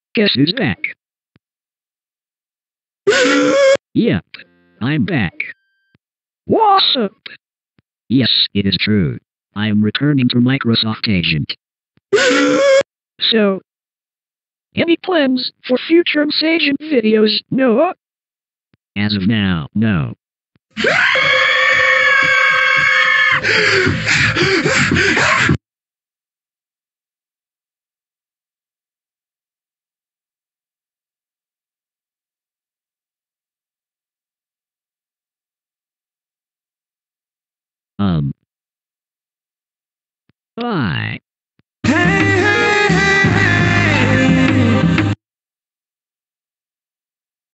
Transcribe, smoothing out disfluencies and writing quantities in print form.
Guess who's back? Yep, I'm back. What's up? Yes, it is true. I am returning to Microsoft Agent. So, any plans for future Agent videos, Noah? As of now, no. Bye.